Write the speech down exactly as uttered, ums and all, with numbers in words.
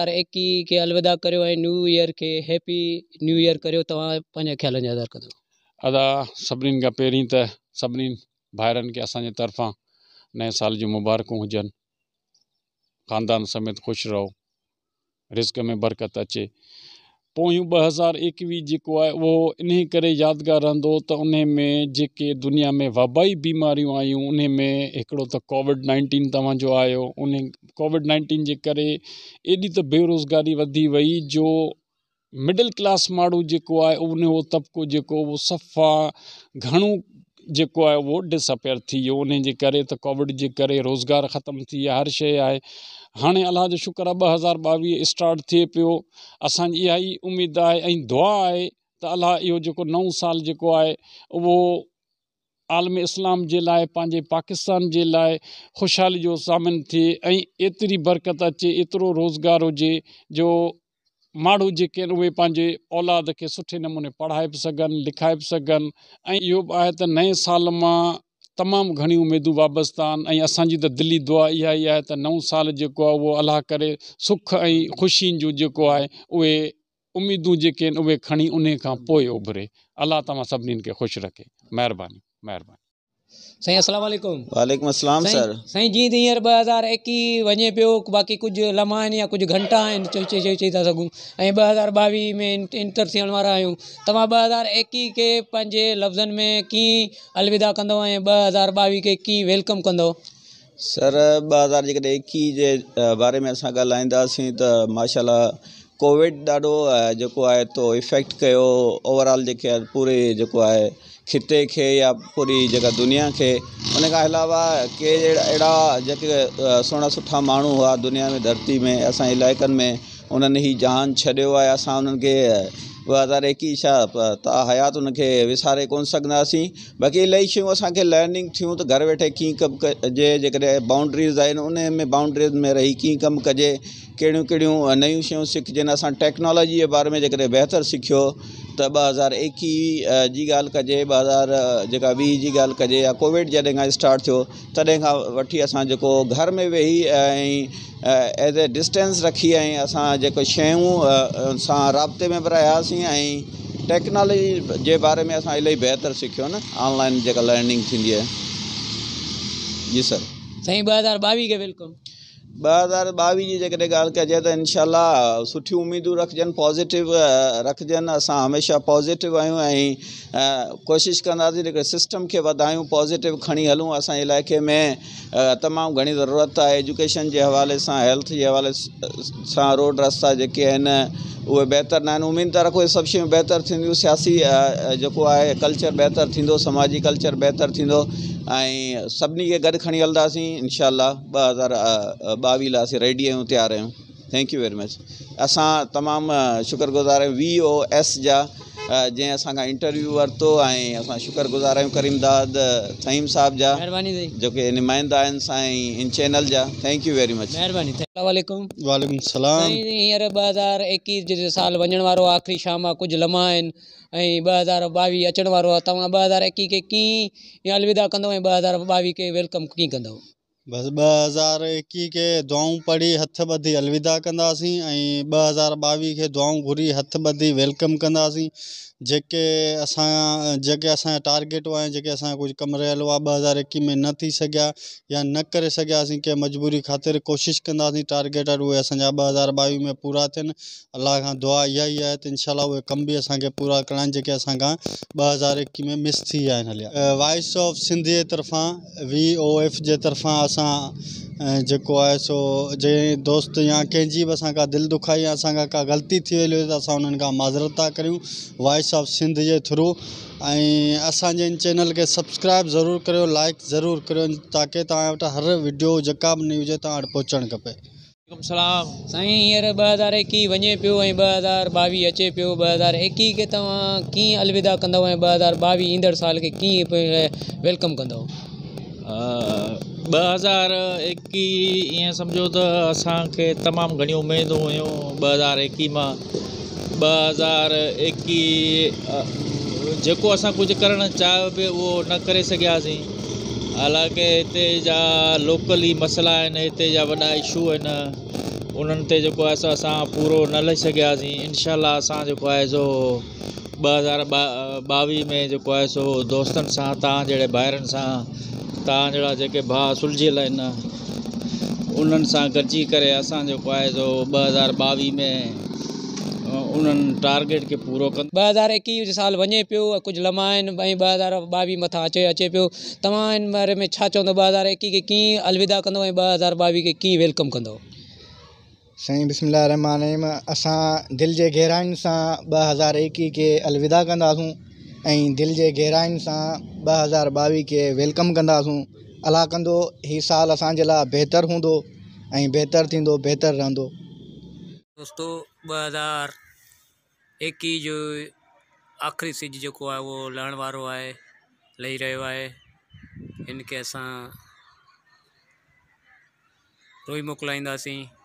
हज़ार इक्कीस के अलविदा करियो ऐं न्यू ईयर के हैप्पी न्यू ईयर करियो। तव्हां पंहिंजे ख़्यालनि जा इज़हार कंदो। अदा सभिनीनि खां पहिरीं त सभिनीनि भाइरनि खे असांजे तरफ़ां नए साल जी मुबारकूं हुजनि। ख़ानदान समेत ख़ुशि रहो, रिज़्क़ में बरकत अचे। पोयूं ॿ हज़ार एकवीह जेको आहे उहो इन करे यादगार रहंदो त उन में जेके दुनिया में वबाई बीमारियूं आयूं उन में हिकिड़ो त कोविड नाइनटीन तव्हांजो आयो। उन कोविड नाइनटीन जे करे एॾी त बेरोज़गारी वधी वई जो मिडिल क्लास माण्हू जेको आहे उन उहो तबिको जेको उहो सफ़ा घणो जेको आहे उहो डिसअपेयर थी वियो। उन जे करे त कोविड जे करे रोज़गार ख़तमु थी विया, हर शइ आहे। हाणे अलाह जो शुक्र आहे ॿ हज़ार ॿावीह स्टार्ट थिए पियो। असांजी इहा ई उमेदु आहे ऐं दुआ आहे त अलाह इहो जेको नओं साल जेको आहे उहो आलम इस्लाम जे लाइ, पंहिंजे पाकिस्तान जे लाइ ख़ुशहाली जो सामिन थिए ऐं एतिरी बरकत अचे, एतिरो रोज़गार हुजे जो माण्हू जेके आहिनि उहे पंहिंजे औलाद खे सुठे नमूने पढ़ाए बि सघनि, लिखाए बि सघनि। ऐं इहो बि आहे त नए साल मां तमामु घणी उमेदूं वाबस्ता आहिनि ऐं असांजी त दिली दुआ इहा ई आहे त नओं साल जेको आहे उहो अलाह करे सुख ऐं ख़ुशियुनि जो जेको आहे उहे उमेदूं जेके आहिनि उहे खणी उन खां पोइ उभरे। अलाह तव्हां सभिनीनि खे ख़ुशि रखे। महिरबानी महिरबानी। साईं अस्सलाम वालेकुम। वालेकुम अस्सलाम सर। साईं जी त हींअर ॿ हज़ार एकवीह वञे पियो, बाक़ी कुझु लम्हा आहिनि या कुझु घंटा आहिनि चई चई चई था सघूं ऐं ॿ हज़ार ॿावीह में इंटर थियण वारा आहियूं। तव्हां ॿ हज़ार एकवीह खे पंहिंजे लफ़्ज़नि में कीअं अलविदा कंदो ऐं ॿ हज़ार ॿावीह खे कीअं वेलकम कंदो? सर ॿ हज़ार जेकॾहिं एकवीह जे बारे में असां ॻाल्हाईंदासीं त माशाल्लाह कोविड ॾाढो जेको आहे तो इफेक्ट कयो ओवरऑल जेके पूरे जेको आहे खिते खे या पूरी जेका दुनिया खे। उन खां अलावा के अहिड़ा जेके सुहिणा सुठा माण्हू हुआ दुनिया में, धरती में, असां इलाइक़नि में, उन्हनि ई जान छॾियो आहे। असां उन्हनि खे ॿ हज़ार एकवीह छा ता हयात उनखे विसारे कोन सघंदासीं। बाक़ी इलाही शयूं असांखे लर्निंग थियूं त घर वेठे कीअं कमु कजे, जेकॾहिं बाउंड्रीज़ आहिनि उन में बाउंड्रीज़ में रही कीअं कमु कजे, कहिड़ियूं कहिड़ियूं नयूं शयूं सिखजनि। असां टेक्नोलॉजी जे बारे में जेकॾहिं बहितरु सिखियो त ॿ हज़ार एकवीह जी ॻाल्हि कजे, ॿ हज़ार जेका वीह जी ॻाल्हि कजे या कोविड जॾहिं खां स्टार्ट थियो तॾहिं खां वठी असां जेको घर में वेही ऐं एज़ ए डिस्टेंस रखी ऐं असां जेको शयूं सां राब्ते में बि रहियासीं ऐं टेक्नोलॉजी जे बारे में असां इलाही बहितरु सिखियो न, ऑनलाइन जेका लर्निंग थींदी आहे। जी सर। साईं ॿ हज़ार ॿावीह खे वेलकम। ॿ हज़ार ॿावीह जी जेकॾहिं ॻाल्हि कजे त इनशाला सुठियूं उमेदूं रखजनि, पॉज़िटिव रखजनि। असां हमेशह पॉज़िटिव आहियूं ऐं कोशिशि कंदासीं जेके सिस्टम खे वधायूं, पॉज़िटिव खणी हलूं। असांजे इलाइक़े में तमामु घणी ज़रूरत आहे एजुकेशन जे हवाले सां, हेल्थ जे हवाले सां। रोड रस्ता जेके आहिनि उहे बहितरु न आहिनि। उमेद था रखो सभु शयूं बहितरु थींदियूं, सियासी जेको आहे कल्चर बहितरु थींदो, समाजी कल्चर बहितरु थींदो ऐं सभिनी खे गॾु खणी हलंदासीं इनशाला। ॿ हज़ार ॿावीह लाइ असीं रेडी आहियूं, तयारु आहियूं। Thank you very much. असां तमामु शुक्रगुज़ार आहियूं वी ओ एस जा जंहिं असांखां इंटरव्यू वरितो ऐं असां शुक्रगुज़ार आहियूं करीमदाद थईम साहिब जा, जेके नुमाइंदा आहिनि साईं इन चैनल जा। Thank you very much. महिरबानी। अस्सलाम वालेकुम। वालेकुम सलाम। हींअर ॿ हज़ार एकवीह जो साल वञण वारो आख़िरी शाम आहे, कुझु लम्हा आहिनि ऐं ॿ हज़ार ॿावीह अचण वारो आहे। तव्हां ॿ हज़ार एकवीह खे कीअं अलविदा कंदो ऐं ॿ हज़ार ॿावीह खे वेलकम कीअं कंदो? बस ॿ हज़ार एकवीह के दुआऊं पढ़ी हथ ॿधी अलविदा कंदासीं ऐं ॿ हज़ार ॿावीह खे दुआऊं घुरी हथ ॿधी वेलकम कंदासीं। जेके असां जेके असांजा टारगेट हुआ, जेके असांजा कुझु कमु रहियल हुआ ॿ हज़ार एकवीह में न थी सघिया या न करे सघियासीं कंहिं मजबूरी ख़ातिर, कोशिशि कंदासीं टारगेट उहे असांजा ॿ हज़ार ॿावीह में पूरा थियनि। अलाह खां दुआ इहा ई आहे त इनशाला उहे कम बि असांखे पूरा करणा आहिनि जेके असांखां ॿ हज़ार एकवीह में मिस थी विया आहिनि हलिया। वॉइस ऑफ सिंध जे तरफ़ां, वी ओ एफ जे तरफ़ां असां जेको आहे सो जंहिं दोस्त या कंहिंजी बि असांखां दिलि दुखाई या असांखां का ग़लती थी वई हुई त असां उन्हनि खां माज़रत था करियूं वॉइस ऑफ सिंध जे थ्रू। ऐं असांजे इन चैनल खे सब्सक्राइब ज़रूरु करियो, लाइक ज़रूरु करियो ताकी तव्हां वटि हर वीडियो जेका बि न हुजे तव्हां वटि पहुचणु खपे। सलाम। साईं हींअर ॿ हज़ार एकवीह वञे पियो ऐं ॿ हज़ार ॿावीह अचे पियो। ॿ हज़ार एकवीह खे तव्हां कीअं अलविदा कंदव ऐं ॿ हज़ार ॿावीह ईंदड़ साल खे कीअं वेलकम कंदव? ॿ हज़ार एकवीह ईअं सम्झो त असांखे तमामु घणियूं उमेदूं हुयूं ॿ हज़ार एकवीह मां। ॿ हज़ार एकवीह जेको असां कुझु करणु चाहियो पियो उहो न करे सघियासीं। हालांकि हिते जा लोकली मसइला आहिनि, हिते जा वॾा इशू आहिनि, उन्हनि ते जेको आहे सो असां पूरो न लही सघियासीं। इनशाला असां जेको आहे सो ॿ हज़ार ॿावीह में जेको आहे सो दोस्तनि सां, तव्हां जहिड़े भाइरनि सां, तव्हां जहिड़ा जेके भाउ सुलझियल आहिनि उन्हनि सां गॾिजी करे असां जेको आहे सो ॿ हज़ार ॿावीह में उन्हनि टारगेट खे पूरो कंदा। ॿ हज़ार एकवीह साल वञे पियो, कुझु लम्हा आहिनि ऐं ॿ हज़ार ॿावीह मथां अचे अचे पियो। तव्हां हिन बारे में छा चवंदो, ॿ हज़ार एकवीह खे कीअं अलविदा कंदो ऐं ॿ हज़ार ॿावीह खे कीअं वेलकम कंदो? साईं बिस्मिल्लाह रहमान रहीम। असां दिलि जे गहराइनि सां ॿ हज़ार एकवीह खे अलविदा कंदासूं ऐं दिलि जे गहराइनि सां ॿ हज़ार ॿावीह खे वेलकम कंदासूं। अलाह कंदो हीउ साल असांजे लाइ बहितरु हूंदो ऐं बहितरु थींदो, बहितरु रहंदो। दोस्तो ॿ हज़ार एकवीह जो आख़िरी सिज जेको आहे उहो लहण वारो आहे, लही रहियो आहे। हिन खे असां रोई मोकिलाईंदासीं।